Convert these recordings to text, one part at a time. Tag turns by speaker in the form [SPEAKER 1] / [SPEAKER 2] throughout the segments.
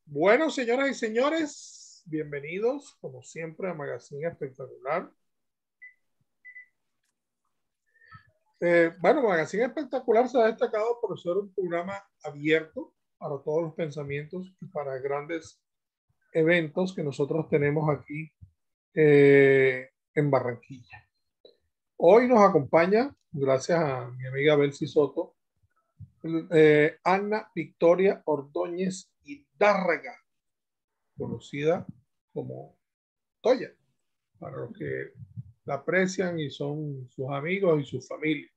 [SPEAKER 1] Bueno, señoras y señores, bienvenidos, como siempre, a Magazine Espectacular. Magazine Espectacular se ha destacado por ser un programa abierto para todos los pensamientos y para grandes eventos que nosotros tenemos aquí en Barranquilla. Hoy nos acompaña, gracias a mi amiga Belsi Soto, Ana Victoria Ordóñez Hidárraga, conocida como Toya, para los que la aprecian y son sus amigos y su familia.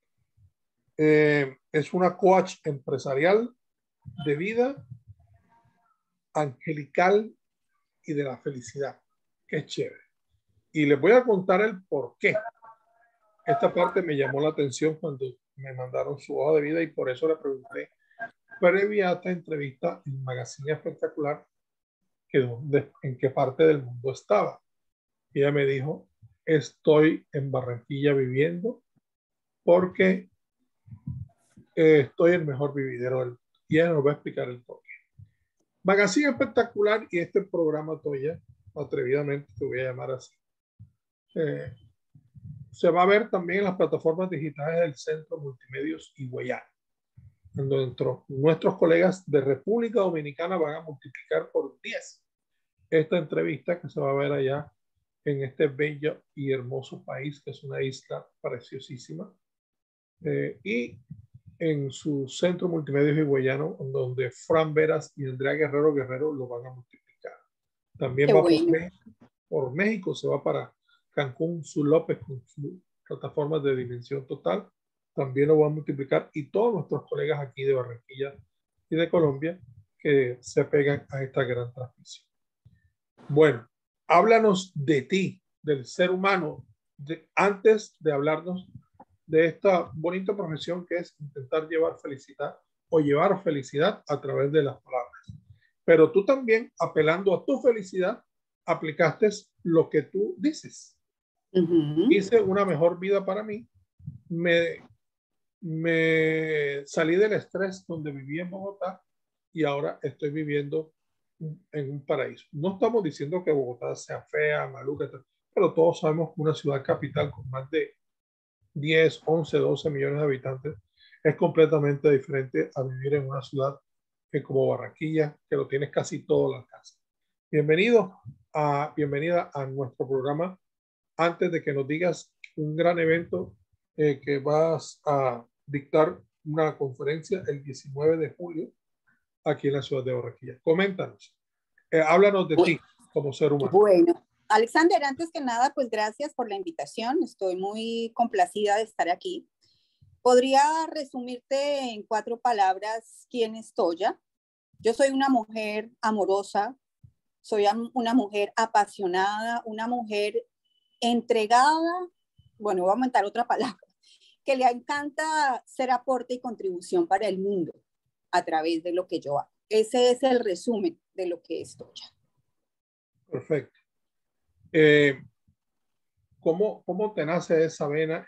[SPEAKER 1] Es una coach empresarial de vida, angelical y de la felicidad, que es chévere. Y les voy a contar el por qué. Esta parte me llamó la atención cuando me mandaron su hoja de vida y por eso le pregunté, previa a esta entrevista en Magazine Espectacular, en qué parte del mundo estaba. Y ella me dijo, estoy en Barranquilla viviendo porque estoy en el mejor vividero del mundo. Y ella nos va a explicar el porqué. Magazine Espectacular y este programa Toya, atrevidamente te voy a llamar así, se va a ver también en las plataformas digitales del Centro Multimedios Higüeyano, donde nuestros colegas de República Dominicana van a multiplicar por 10 esta entrevista que se va a ver allá en este bello y hermoso país, que es una isla preciosísima, y en su Centro Multimedia Higüeyano, donde Fran Veras y Andrea Guerrero lo van a multiplicar. También
[SPEAKER 2] Qué
[SPEAKER 1] va
[SPEAKER 2] bueno.
[SPEAKER 1] por México, se va para Cancún, Su López, con su plataforma de Dimensión Total, también lo va a multiplicar, y todos nuestros colegas aquí de Barranquilla y de Colombia que se pegan a esta gran transmisión. Bueno, háblanos de ti, del ser humano, antes de hablarnos de esta bonita profesión que es intentar llevar felicidad o llevar felicidad a través de las palabras. Pero tú también, apelando a tu felicidad, aplicaste lo que tú dices. Hice una mejor vida para mí, me salí del estrés donde vivía en Bogotá y ahora estoy viviendo en un paraíso. No estamos diciendo que Bogotá sea fea, maluca, pero todos sabemos que una ciudad capital con más de 10, 11, 12 millones de habitantes es completamente diferente a vivir en una ciudad como Barranquilla, que lo tienes casi todo al alcance. Bienvenida a nuestro programa. Antes de que nos digas un gran evento que vas a dictar una conferencia el 19 de julio aquí en la ciudad de Barranquilla. Coméntanos, háblanos de ti como ser humano.
[SPEAKER 2] Bueno, Alexander, antes que nada, pues gracias por la invitación. Estoy muy complacida de estar aquí. ¿Podría resumirte en 4 palabras quién es Toya? Yo soy una mujer amorosa, soy una mujer apasionada, una mujer entregada, bueno, voy a aumentar otra palabra, que le encanta ser aporte y contribución para el mundo a través de lo que yo hago. Ese es el resumen de lo que es Toya.
[SPEAKER 1] Perfecto. ¿Cómo te nace esa vena?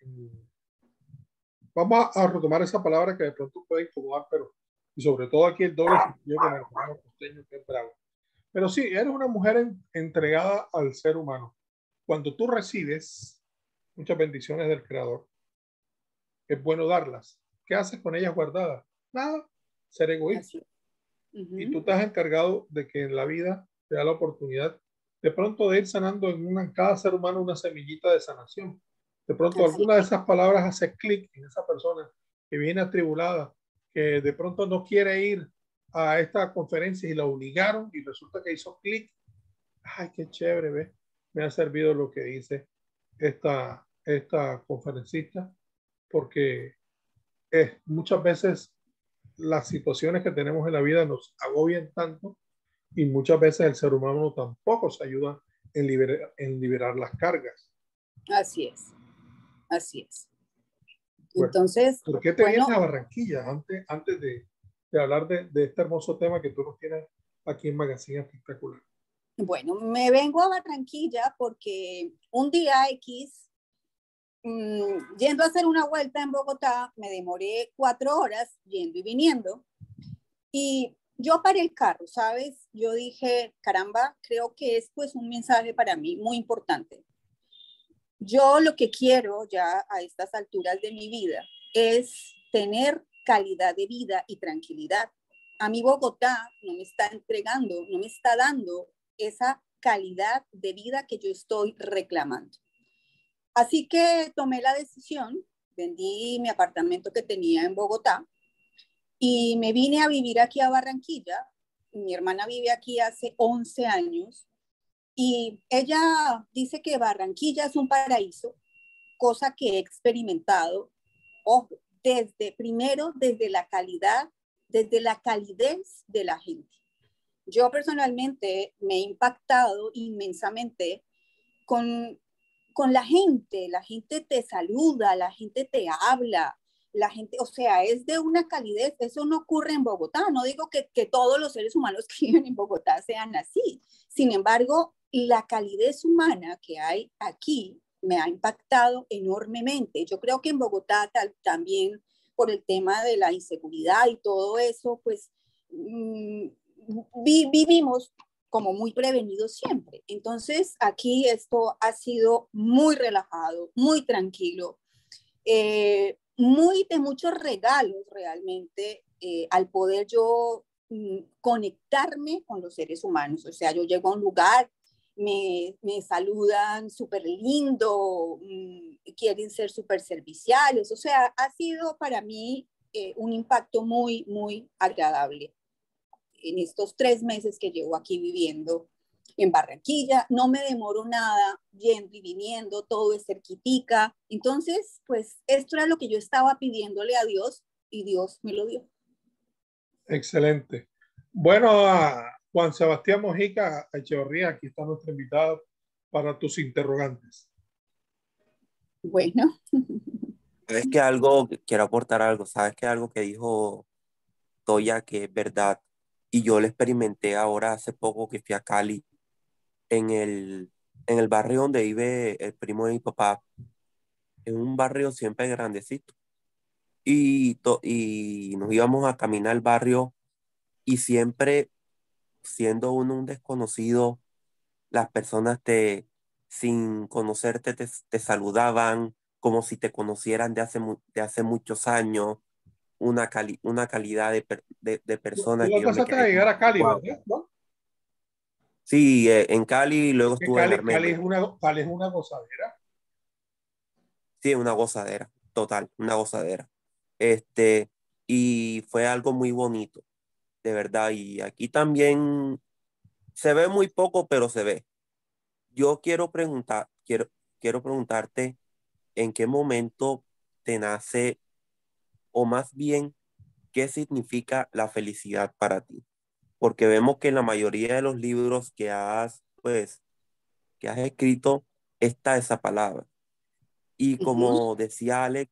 [SPEAKER 1] Vamos a retomar esa palabra que de pronto puede incomodar, pero y sobre todo aquí el doble sentido que manejamos costeño, que es bravo. Pero sí, eres una mujer entregada al ser humano. Cuando tú recibes muchas bendiciones del Creador, es bueno darlas. ¿Qué haces con ellas guardadas? Nada, ser egoísta. Y tú te has encargado de que en la vida te da la oportunidad de pronto de ir sanando en cada ser humano una semillita de sanación. De pronto alguna de esas palabras hace clic en esa persona que viene atribulada, que de pronto no quiere ir a esta conferencia y la obligaron y resulta que hizo clic. Ay, qué chévere, ¿ves? Me ha servido lo que dice esta conferencista, porque muchas veces las situaciones que tenemos en la vida nos agobian tanto y muchas veces el ser humano tampoco se ayuda en liberar las cargas.
[SPEAKER 2] Así es, así es.
[SPEAKER 1] Bueno,
[SPEAKER 2] Entonces,
[SPEAKER 1] ¿por qué te vienes a Barranquilla antes de hablar de este hermoso tema que tú nos tienes aquí en Magazine Espectacular?
[SPEAKER 2] Bueno, me vengo a Barranquilla porque un día X, yendo a hacer una vuelta en Bogotá, me demoré 4 horas yendo y viniendo. Y yo paré el carro, ¿sabes? Yo dije, caramba, creo que esto es un mensaje para mí muy importante. Yo lo que quiero ya a estas alturas de mi vida es tener calidad de vida y tranquilidad. A mí Bogotá no me está entregando, no me está dando esa calidad de vida que yo estoy reclamando. Así que tomé la decisión, vendí mi apartamento que tenía en Bogotá y me vine a vivir aquí a Barranquilla. Mi hermana vive aquí hace 11 años y ella dice que Barranquilla es un paraíso, cosa que he experimentado, ojo, desde la calidad, desde la calidez de la gente. Yo personalmente me he impactado inmensamente con, con la gente te saluda, la gente te habla, la gente, o sea, es de una calidez, eso no ocurre en Bogotá, no digo que todos los seres humanos que viven en Bogotá sean así, sin embargo, la calidez humana que hay aquí me ha impactado enormemente. Yo creo que en Bogotá también por el tema de la inseguridad y todo eso, pues vivimos como muy prevenidos siempre. Entonces, aquí esto ha sido muy relajado, muy tranquilo, muy de muchos regalos realmente al poder yo conectarme con los seres humanos. O sea, yo llego a un lugar, me saludan súper lindo, quieren ser súper serviciales. O sea, ha sido para mí un impacto muy, muy agradable en estos 3 meses que llevo aquí viviendo en Barranquilla. No me demoro nada yendo y viniendo, todo es cerquitica. Entonces, pues esto era lo que yo estaba pidiéndole a Dios y Dios me lo dio.
[SPEAKER 1] Excelente. Bueno, a Juan Sebastián Mojica Echeverría, aquí está nuestro invitado para tus interrogantes.
[SPEAKER 2] Bueno.
[SPEAKER 3] Sabes que algo, quiero aportar algo, sabes que algo que dijo Toya que es verdad, y yo lo experimenté ahora hace poco que fui a Cali, en el barrio donde vive el primo de mi papá, en un barrio siempre grandecito, y nos íbamos a caminar al barrio, y siempre siendo uno un desconocido, las personas sin conocerte, te saludaban como si te conocieran de hace muchos años, una calidad de persona
[SPEAKER 1] Tú
[SPEAKER 3] que yo me
[SPEAKER 1] alcanzaste a
[SPEAKER 3] quedé
[SPEAKER 1] llegar
[SPEAKER 3] como,
[SPEAKER 1] a Cali,
[SPEAKER 3] wow.
[SPEAKER 1] ¿verdad? ¿No?
[SPEAKER 3] Sí, en Cali, luego
[SPEAKER 1] Que
[SPEAKER 3] estuve en Armenia.
[SPEAKER 1] Cali es una gozadera.
[SPEAKER 3] Sí, una gozadera, total, una gozadera. Este, y fue algo muy bonito, de verdad. Y aquí también se ve muy poco, pero se ve. Yo quiero preguntarte en qué momento te nace, o más bien, qué significa la felicidad para ti. Porque vemos que en la mayoría de los libros que has escrito está esa palabra. Y
[SPEAKER 2] Uh -huh,
[SPEAKER 3] como decía Alex,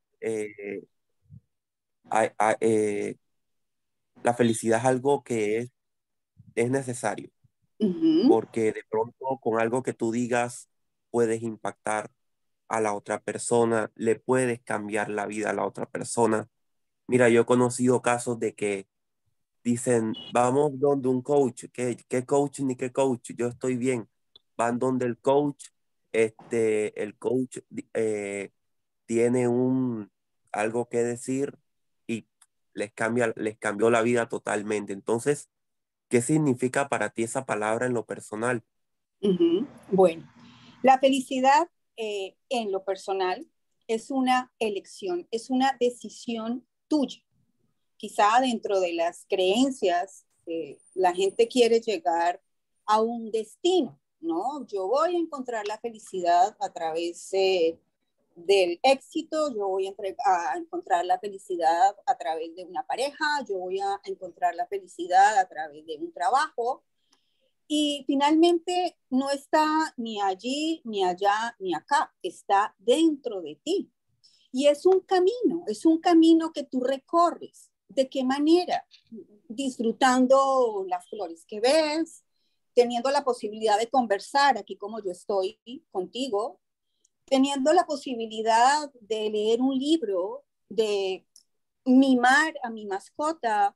[SPEAKER 3] a- a- eh, la felicidad es algo que es necesario,
[SPEAKER 2] uh -huh.
[SPEAKER 3] porque de pronto con algo que tú digas puedes impactar a la otra persona, le puedes cambiar la vida a la otra persona. Mira, yo he conocido casos de que dicen, vamos donde un coach, ¿qué coach ni qué coach? Yo estoy bien. Van donde el coach, el coach tiene algo que decir y les cambió la vida totalmente. Entonces, ¿qué significa para ti esa palabra en lo personal?
[SPEAKER 2] Uh -huh. Bueno, la felicidad en lo personal es una elección, es una decisión tuya. Quizá dentro de las creencias, la gente quiere llegar a un destino, ¿no? Yo voy a encontrar la felicidad a través del éxito, yo voy a encontrar la felicidad a través de una pareja, yo voy a encontrar la felicidad a través de un trabajo, y finalmente no está ni allí, ni allá, ni acá, está dentro de ti. Y es un camino que tú recorres. ¿De qué manera? Disfrutando las flores que ves, teniendo la posibilidad de conversar aquí como yo estoy contigo, teniendo la posibilidad de leer un libro, de mimar a mi mascota,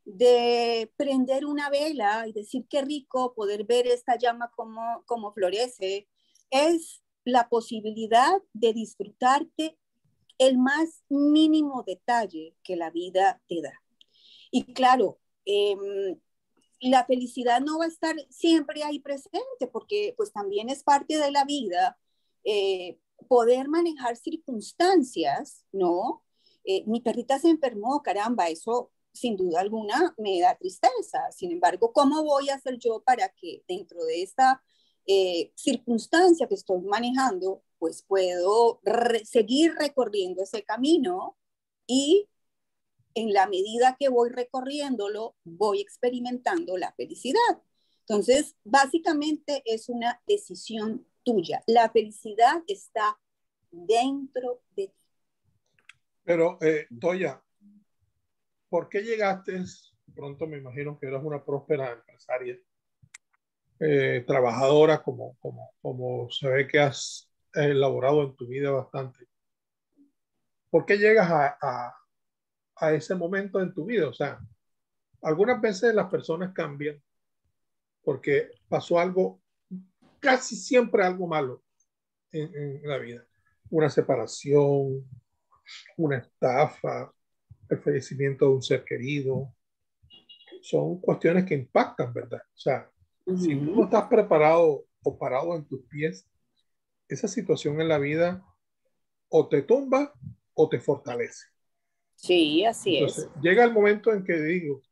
[SPEAKER 2] de prender una vela y decir qué rico poder ver esta llama como florece, es la posibilidad de disfrutarte el más mínimo detalle que la vida te da. Y claro, la felicidad no va a estar siempre ahí presente, porque pues también es parte de la vida poder manejar circunstancias, ¿no? Mi perrita se enfermó, caramba, eso sin duda alguna me da tristeza. Sin embargo, ¿cómo voy a hacer yo para que dentro de esta circunstancia que estoy manejando, pues puedo seguir recorriendo ese camino y en la medida que voy recorriéndolo, voy experimentando la felicidad? Entonces, básicamente es una decisión tuya. La felicidad está dentro de ti.
[SPEAKER 1] Pero, Toya, ¿por qué llegaste? Pronto me imagino que eras una próspera empresaria, trabajadora, como se ve que has elaborado en tu vida bastante. ¿Por qué llegas a ese momento en tu vida? O sea, algunas veces las personas cambian porque pasó algo, casi siempre algo malo en la vida. Una separación, una estafa, el fallecimiento de un ser querido. Son cuestiones que impactan, ¿verdad? O sea, si tú no estás preparado o parado en tus pies, esa situación en la vida o te tumba o te fortalece.
[SPEAKER 2] Sí, así
[SPEAKER 1] Entonces,
[SPEAKER 2] es.
[SPEAKER 1] llega el momento en que digo,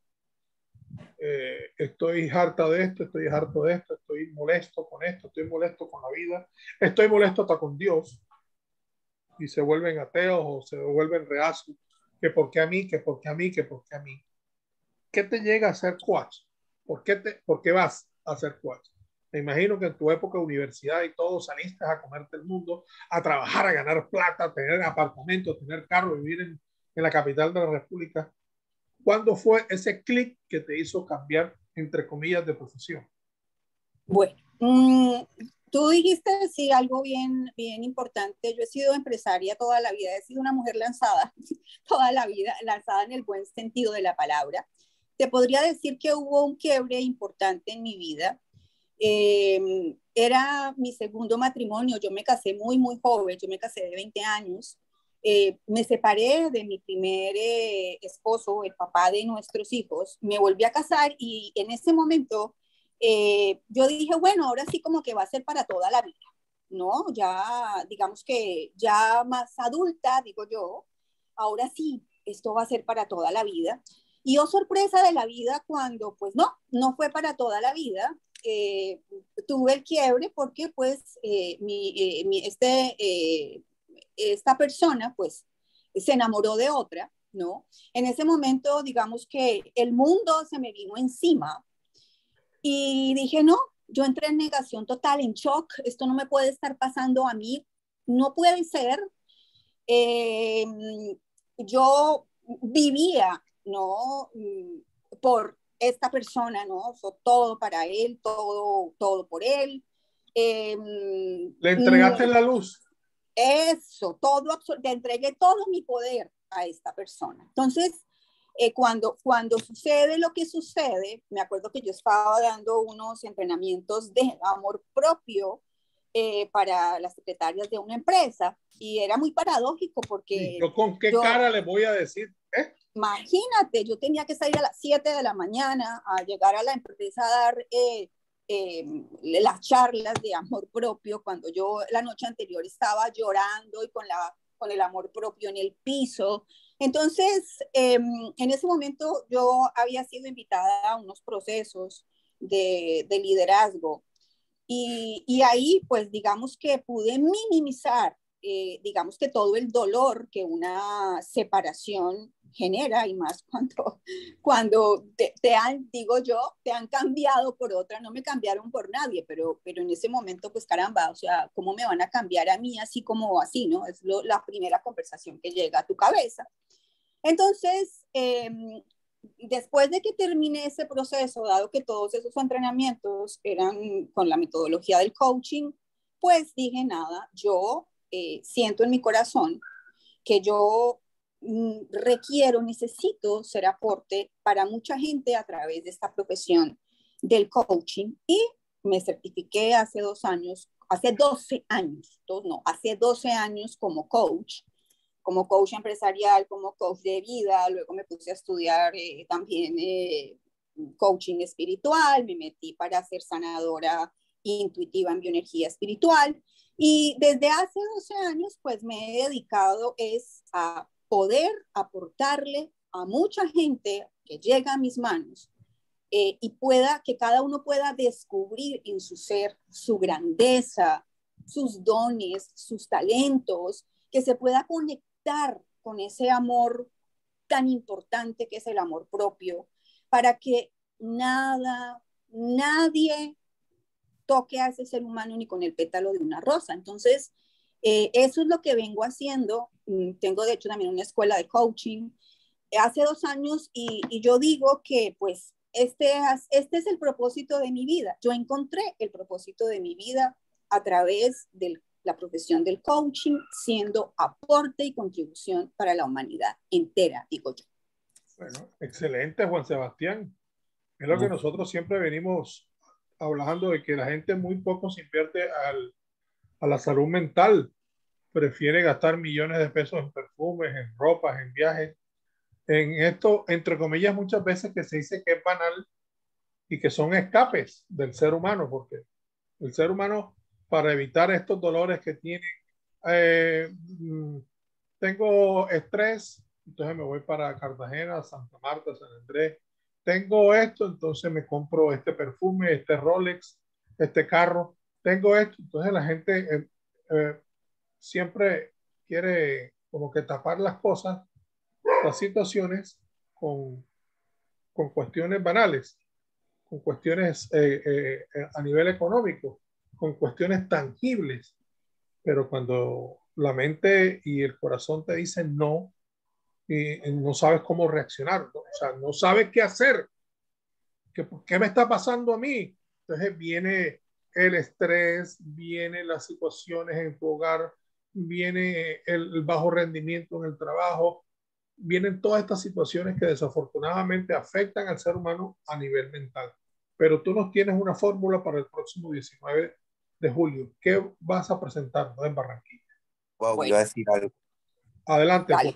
[SPEAKER 1] estoy harta de esto, estoy harto de esto, estoy molesto con esto, estoy molesto con la vida, estoy molesto hasta con Dios, y se vuelven ateos o se vuelven reacios, que por qué a mí, que por qué a mí, que por qué a mí. ¿Qué te llega a ser coach? ¿Por qué vas a ser coach? Me imagino que en tu época de universidad y todo saliste a comerte el mundo, a trabajar, a ganar plata, a tener apartamentos, tener carro, vivir en la capital de la República. ¿Cuándo fue ese clic que te hizo cambiar, entre comillas, de profesión?
[SPEAKER 2] Bueno, tú dijiste sí algo bien importante. Yo he sido empresaria toda la vida, he sido una mujer lanzada toda la vida, lanzada en el buen sentido de la palabra. Te podría decir que hubo un quiebre importante en mi vida. Era mi segundo matrimonio, yo me casé muy joven, yo me casé de 20 años. Me separé de mi primer esposo, el papá de nuestros hijos, me volví a casar y en ese momento yo dije, bueno, ahora sí como que va a ser para toda la vida, ¿no? Ya, digamos que ya más adulta, digo yo, ahora sí, esto va a ser para toda la vida. Y oh, sorpresa de la vida cuando, pues no fue para toda la vida. Tuve el quiebre porque pues esta persona pues se enamoró de otra, ¿no? En ese momento, digamos que el mundo se me vino encima y dije, no, yo entré en negación total, en shock, esto no me puede estar pasando a mí, no puede ser. Eh, yo vivía, ¿no? Por esta persona, ¿no? Todo para él, todo por él. Eh,
[SPEAKER 1] ¿Le entregaste la luz?
[SPEAKER 2] Eso, le entregué todo mi poder a esta persona. Entonces, cuando sucede lo que sucede, me acuerdo que yo estaba dando unos entrenamientos de amor propio para las secretarias de una empresa y era muy paradójico
[SPEAKER 1] ¿Y
[SPEAKER 2] porque
[SPEAKER 1] yo con qué cara le voy a decir?
[SPEAKER 2] imagínate, yo tenía que salir a las 7 de la mañana a llegar a la empresa a dar las charlas de amor propio cuando yo la noche anterior estaba llorando y con el amor propio en el piso. Entonces, en ese momento yo había sido invitada a unos procesos de liderazgo y ahí pues digamos que pude minimizar, digamos que todo el dolor que una separación genera y más cuando te han, digo yo, te han cambiado por otra, no me cambiaron por nadie, pero en ese momento pues caramba, o sea, ¿cómo me van a cambiar a mí así como así, no? Es la primera conversación que llega a tu cabeza. Entonces, después de que terminé ese proceso, dado que todos esos entrenamientos eran con la metodología del coaching, pues dije nada, yo siento en mi corazón que yo necesito ser aporte para mucha gente a través de esta profesión del coaching y me certifiqué hace 2 años, hace 12 años, hace 12 años como coach empresarial, como coach de vida. Luego me puse a estudiar también coaching espiritual, me metí para ser sanadora intuitiva en bioenergía espiritual y desde hace 12 años pues me he dedicado a poder aportarle a mucha gente que llega a mis manos y que cada uno pueda descubrir en su ser su grandeza, sus dones, sus talentos, que se pueda conectar con ese amor tan importante que es el amor propio, para que nadie toque a ese ser humano ni con el pétalo de una rosa. Entonces, eso es lo que vengo haciendo. Tengo, de hecho, también una escuela de coaching hace 2 años y yo digo que, pues, este es el propósito de mi vida. Yo encontré el propósito de mi vida a través de la profesión del coaching, siendo aporte y contribución para la humanidad entera, digo yo.
[SPEAKER 1] Bueno, excelente, Juan Sebastián. Es lo que nosotros siempre venimos hablando, de que la gente muy poco se invierte a la salud mental. Prefiere gastar millones de pesos en perfumes, en ropas, en viajes, en esto, entre comillas, muchas veces que se dice que es banal y que son escapes del ser humano, porque el ser humano, para evitar estos dolores que tiene, eh, tengo estrés, entonces me voy para Cartagena, Santa Marta, San Andrés. Tengo esto, entonces me compro este perfume, este Rolex, este carro. Tengo esto, entonces la gente siempre quiere como que tapar las cosas, las situaciones con cuestiones banales, con cuestiones a nivel económico, con cuestiones tangibles. Pero cuando la mente y el corazón te dicen no, y no sabes cómo reaccionar, ¿no? O sea, no sabes qué hacer, ¿qué me está pasando a mí? Entonces viene el estrés, vienen las situaciones en tu hogar, viene el bajo rendimiento en el trabajo, vienen todas estas situaciones que desafortunadamente afectan al ser humano a nivel mental. Pero tú nos tienes una fórmula para el próximo 19 de julio. ¿Qué vas a presentar, ¿no?, en Barranquilla?
[SPEAKER 3] Wow, iba a decir algo.
[SPEAKER 1] Adelante.
[SPEAKER 2] Dale.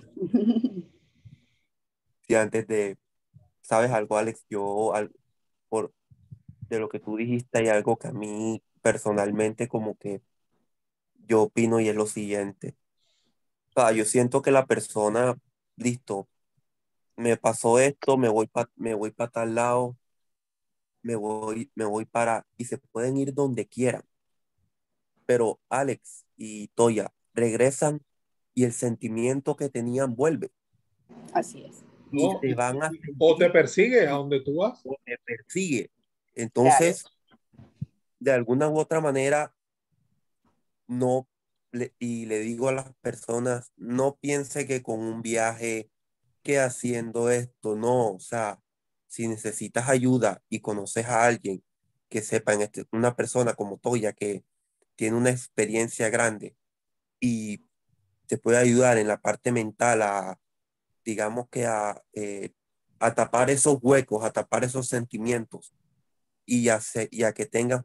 [SPEAKER 3] Sí, antes de, ¿sabes algo, Alex? Por, de lo que tú dijiste, hay algo que a mí personalmente como que yo opino y es lo siguiente. O sea, yo siento que la persona, listo, me pasó esto, me voy para tal lado, me voy para, y se pueden ir donde quieran. Pero Alex y Toya regresan y el sentimiento que tenían vuelve
[SPEAKER 2] Así es.
[SPEAKER 3] y
[SPEAKER 1] ¿No?
[SPEAKER 3] se van a
[SPEAKER 1] O te
[SPEAKER 3] sentir
[SPEAKER 1] persigue a donde tú vas.
[SPEAKER 3] o te persigue.
[SPEAKER 2] Claro.
[SPEAKER 3] Entonces, de alguna u otra manera, no, y le digo a las personas, no piense que con un viaje, que haciendo esto, no, o sea, si necesitas ayuda y conoces a alguien que sepa, una persona como Toya que tiene una experiencia grande y te puede ayudar en la parte mental digamos que a tapar esos huecos, a tapar esos sentimientos y a que tengas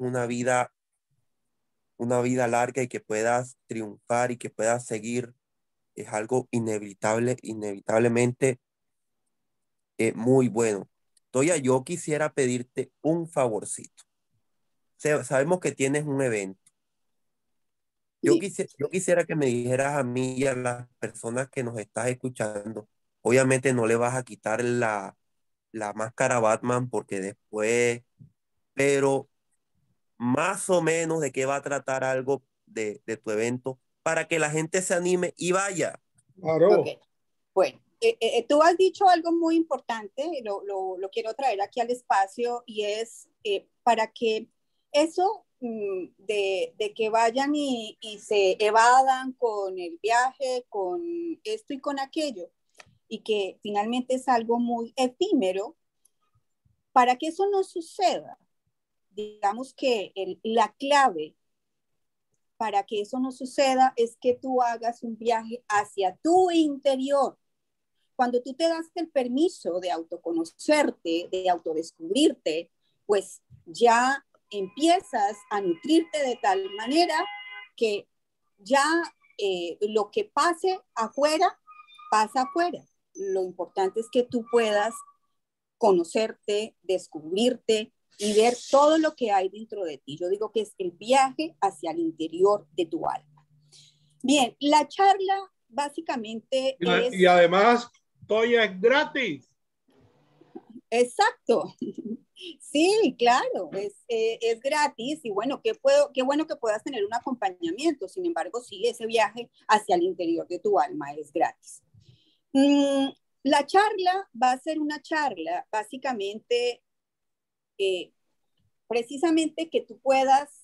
[SPEAKER 3] una vida larga y que puedas triunfar y que puedas seguir, es algo inevitablemente muy bueno. Toya, yo quisiera pedirte un favorcito. Sabemos que tienes un evento.
[SPEAKER 2] Sí.
[SPEAKER 3] Yo quisiera que me dijeras a mí y a las personas que nos estás escuchando, obviamente no le vas a quitar la máscara a Batman porque después, pero más o menos de qué va a tratar algo de tu evento para que la gente se anime y vaya.
[SPEAKER 2] Ok.
[SPEAKER 1] Claro.
[SPEAKER 2] Bueno, tú has dicho algo muy importante, lo quiero traer aquí al espacio y es para que eso de que vayan y se evadan con el viaje, con esto y con aquello, y que finalmente es algo muy efímero, para que eso no suceda, digamos que la clave para que eso no suceda es que tú hagas un viaje hacia tu interior, cuando tú te das el permiso de autoconocerte, de autodescubrirte, pues ya empiezas a nutrirte de tal manera que ya lo que pase afuera, pasa afuera. Lo importante es que tú puedas conocerte, descubrirte y ver todo lo que hay dentro de ti. Yo digo que es el viaje hacia el interior de tu alma. Bien, la charla básicamente es...
[SPEAKER 1] Y además, Toya, es gratis.
[SPEAKER 2] Exacto. Sí, claro, es gratis y bueno, qué bueno que puedas tener un acompañamiento. Sin embargo, sí, ese viaje hacia el interior de tu alma es gratis. La charla va a ser una charla básicamente, precisamente que tú puedas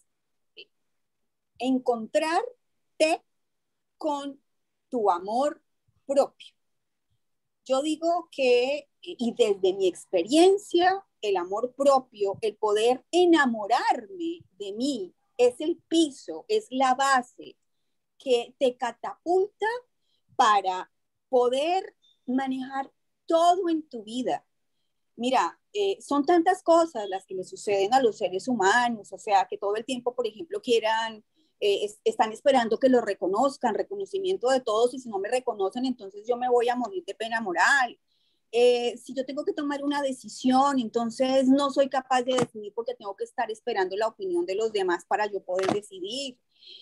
[SPEAKER 2] encontrarte con tu amor propio. Yo digo que, y desde mi experiencia, el amor propio, el poder enamorarme de mí, es el piso, es la base que te catapulta para poder manejar todo en tu vida. Mira, son tantas cosas las que le suceden a los seres humanos, o sea, que todo el tiempo, por ejemplo, quieran, están esperando que lo reconozcan, reconocimiento de todos, y si no me reconocen, entonces yo me voy a morir de pena moral. Si yo tengo que tomar una decisión, entonces no soy capaz de decidir porque tengo que estar esperando la opinión de los demás para yo poder decidir.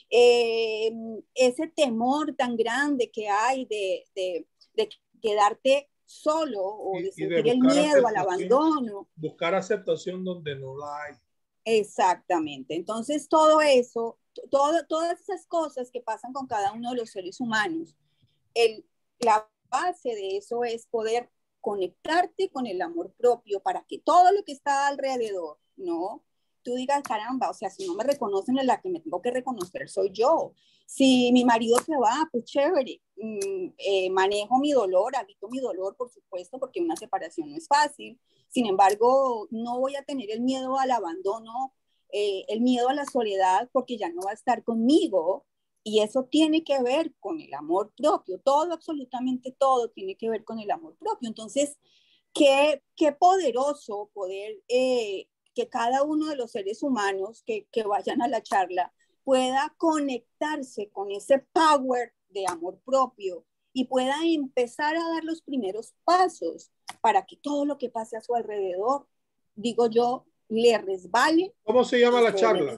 [SPEAKER 2] Ese temor tan grande que hay de quedarte solo o de sentir el miedo al abandono.
[SPEAKER 1] Buscar aceptación donde no la hay.
[SPEAKER 2] Exactamente. Entonces, todo eso, todas esas cosas que pasan con cada uno de los seres humanos, la base de eso es poder conectarte con el amor propio para que todo lo que está alrededor, ¿no? Tú digas, caramba, o sea, si no me reconocen, en la que me tengo que reconocer soy yo. Si mi marido se va, pues chévere, manejo mi dolor, habito mi dolor, por supuesto, porque una separación no es fácil. Sin embargo, no voy a tener el miedo al abandono, el miedo a la soledad, porque ya no va a estar conmigo. Y eso tiene que ver con el amor propio. Todo, absolutamente todo, tiene que ver con el amor propio. Entonces, qué poderoso poder que cada uno de los seres humanos que vayan a la charla pueda conectarse con ese power de amor propio y pueda empezar a dar los primeros pasos para que todo lo que pase a su alrededor, digo yo, le resbale.
[SPEAKER 1] ¿Cómo se llama la charla?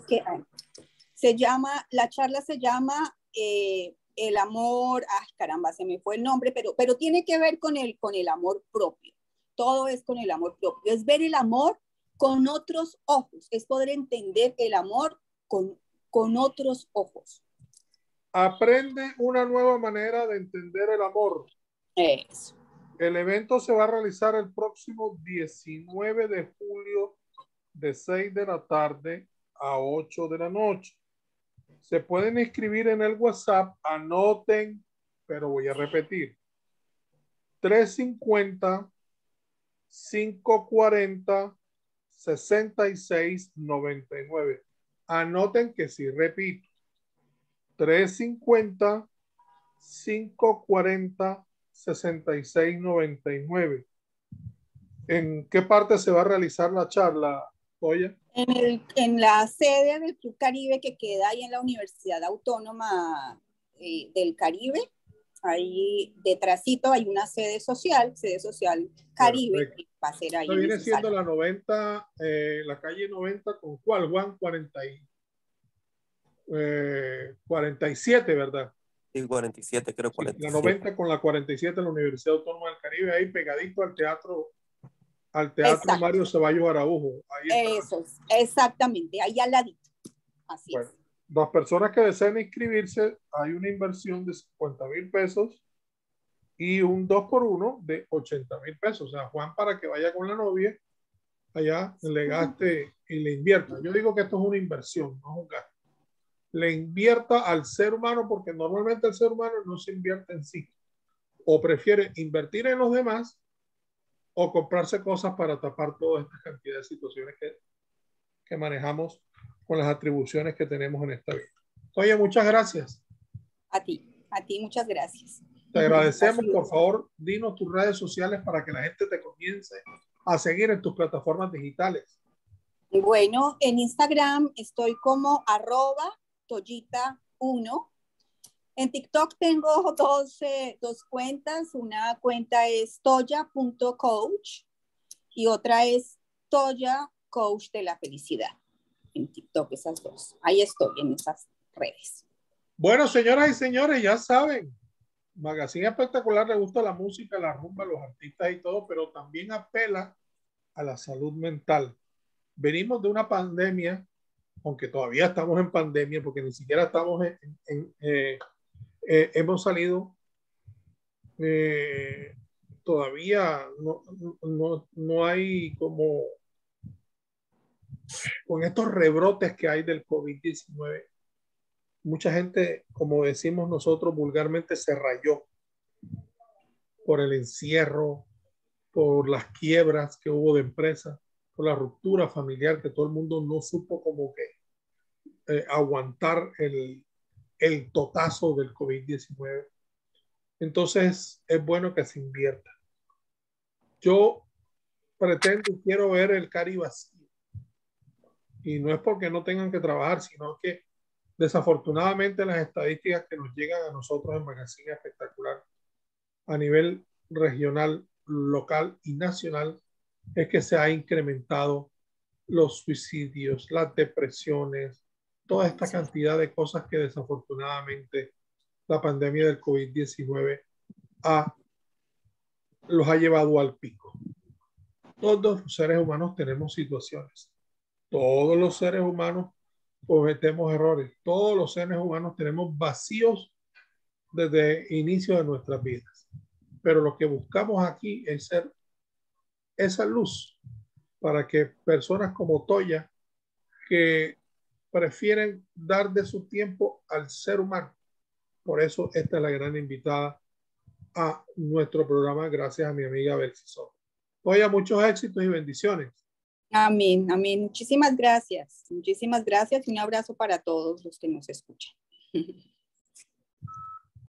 [SPEAKER 2] La charla se llama el amor, ay caramba, se me fue el nombre, pero tiene que ver con el amor propio. Todo es con el amor propio, es ver el amor con otros ojos, es poder entender el amor con otros ojos.
[SPEAKER 1] Aprende una nueva manera de entender el amor.
[SPEAKER 2] Eso.
[SPEAKER 1] El evento se va a realizar el próximo 19 de julio de 6 de la tarde a 8 de la noche. Se pueden inscribir en el WhatsApp, anoten, pero voy a repetir. 350-540-6699. Anoten que si repito, 350-540-6699. ¿En qué parte se va a realizar la charla, Toya?
[SPEAKER 2] En la sede del Club Caribe que queda ahí en la Universidad Autónoma del Caribe. Ahí detrásito hay una sede social Caribe. Que va a ser ahí.
[SPEAKER 1] Esto viene siendo la 90, la calle 90 con cuál, Juan, 47, ¿verdad?
[SPEAKER 3] Sí, 47, creo, 47.
[SPEAKER 1] La 90 con la 47 en la Universidad Autónoma del Caribe, ahí pegadito al teatro Mario Ceballos Araujo. Ahí
[SPEAKER 2] eso es, exactamente, ahí al ladito. Así
[SPEAKER 1] bueno,
[SPEAKER 2] es.
[SPEAKER 1] Las personas que deseen inscribirse, hay una inversión de 50,000 pesos y un 2x1 de 80,000 pesos. O sea, Juan, para que vaya con la novia, allá le gaste y le invierta. Yo digo que esto es una inversión, no es un gasto. Le invierta al ser humano, porque normalmente el ser humano no se invierte en sí. O prefiere invertir en los demás o comprarse cosas para tapar toda esta cantidad de situaciones que manejamos con las atribuciones que tenemos en esta vida. Oye, muchas gracias.
[SPEAKER 2] A ti, muchas gracias.
[SPEAKER 1] Te agradecemos. Por favor, dinos tus redes sociales para que la gente te comience a seguir en tus plataformas digitales.
[SPEAKER 2] Bueno, en Instagram estoy como @Toyita1. En TikTok tengo dos cuentas. Una cuenta es toya.coach y otra es Toya Coach de la Felicidad. En TikTok, esas dos. Ahí estoy, en esas redes.
[SPEAKER 1] Bueno, señoras y señores, ya saben, Magazine Espectacular le gusta la música, la rumba, los artistas y todo, pero también apela a la salud mental. Venimos de una pandemia, aunque todavía estamos en pandemia, porque ni siquiera estamos hemos salido, todavía no hay como con estos rebrotes que hay del COVID-19. Mucha gente, como decimos nosotros vulgarmente, se rayó por el encierro, por las quiebras que hubo de empresas, por la ruptura familiar, que todo el mundo no supo como que aguantar el totazo del COVID-19. Entonces es bueno que se invierta. Yo pretendo y quiero ver el Cari vacío. Y no es porque no tengan que trabajar, sino que desafortunadamente las estadísticas que nos llegan a nosotros en Magazine Espectacular a nivel regional, local y nacional es que se ha incrementado los suicidios, las depresiones, toda esta cantidad de cosas que desafortunadamente la pandemia del COVID-19 los ha llevado al pico. Todos los seres humanos tenemos situaciones. Todos los seres humanos cometemos errores. Todos los seres humanos tenemos vacíos desde el inicio de nuestras vidas. Pero lo que buscamos aquí es ser esa luz para que personas como Toya, que prefieren dar de su tiempo al ser humano. Por eso esta es la gran invitada a nuestro programa, gracias a mi amiga Belsy Soto. Toya, muchos éxitos y bendiciones.
[SPEAKER 2] Amén, amén. Muchísimas gracias y un abrazo para todos los que nos escuchan.